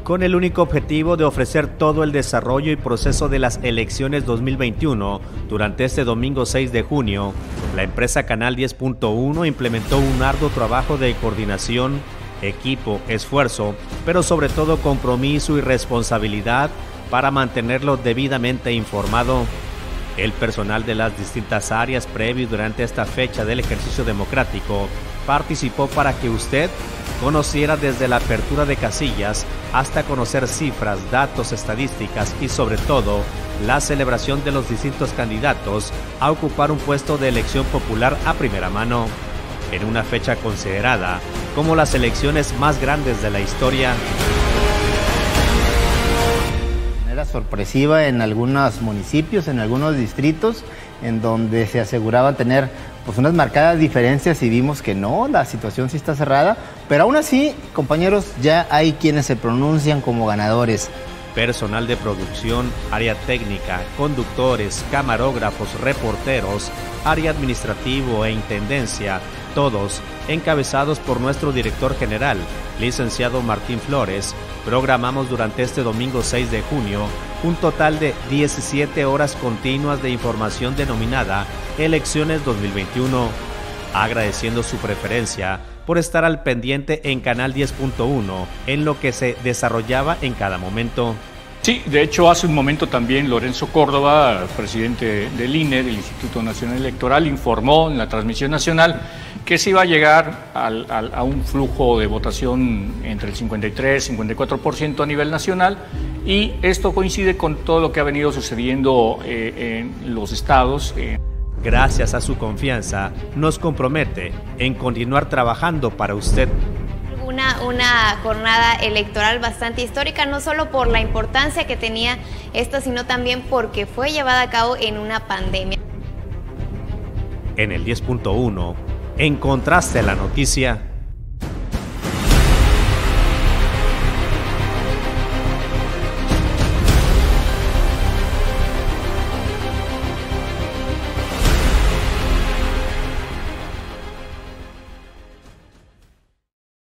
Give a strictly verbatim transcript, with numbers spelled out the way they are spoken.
Con el único objetivo de ofrecer todo el desarrollo y proceso de las elecciones dos mil veintiuno, durante este domingo seis de junio, la empresa Canal diez punto uno implementó un arduo trabajo de coordinación, equipo, esfuerzo, pero sobre todo compromiso y responsabilidad para mantenerlo debidamente informado. El personal de las distintas áreas previo y durante esta fecha del ejercicio democrático participó para que usted conociera desde la apertura de casillas hasta conocer cifras, datos, estadísticas y sobre todo la celebración de los distintos candidatos a ocupar un puesto de elección popular a primera mano, en una fecha considerada como las elecciones más grandes de la historia. Era sorpresiva en algunos municipios, en algunos distritos, en donde se aseguraba tener pues unas marcadas diferencias y vimos que no, la situación sí está cerrada, pero aún así, compañeros, ya hay quienes se pronuncian como ganadores. Personal de producción, área técnica, conductores, camarógrafos, reporteros, área administrativo e intendencia, todos encabezados por nuestro director general, licenciado Martín Flores, programamos durante este domingo seis de junio un total de diecisiete horas continuas de información denominada Elecciones dos mil veintiuno, agradeciendo su preferencia por estar al pendiente en Canal diez punto uno en lo que se desarrollaba en cada momento. Sí, de hecho hace un momento también Lorenzo Córdoba, presidente del I N E, del Instituto Nacional Electoral, informó en la transmisión nacional que se iba a llegar al, al, a un flujo de votación entre el cincuenta y tres y cincuenta y cuatro por ciento a nivel nacional, y esto coincide con todo lo que ha venido sucediendo eh, en los estados. Eh. Gracias a su confianza, nos compromete en continuar trabajando para usted. Una, una jornada electoral bastante histórica, no solo por la importancia que tenía esta, sino también porque fue llevada a cabo en una pandemia. En el diez punto uno, encontraste la noticia.